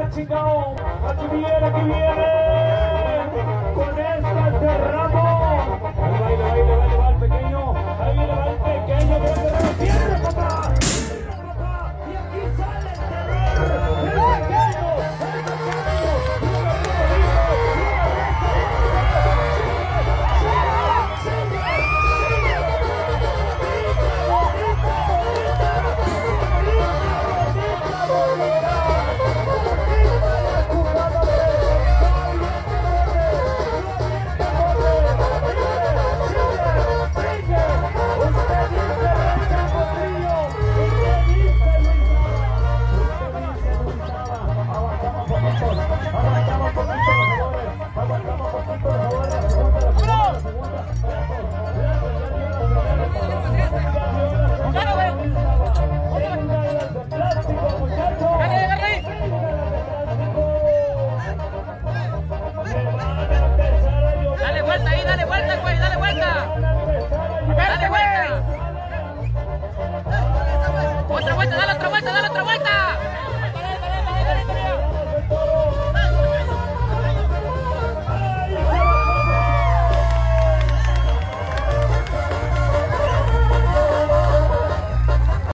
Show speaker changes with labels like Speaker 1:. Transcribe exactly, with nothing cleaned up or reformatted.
Speaker 1: Chicao. Aquí viene, aquí viene. Con esta cerramos. Ahí baile, baile, baile, va el pequeño. Ahí viene, va el pequeño. Pero viene, papá. Viene, papá. Y aquí sale el terror. El pequeño. El
Speaker 2: Dale vuelta ahí, dale vuelta, güey, dale vuelta. Dale vuelta. Otra vuelta, dale otra vuelta, dale otra vuelta.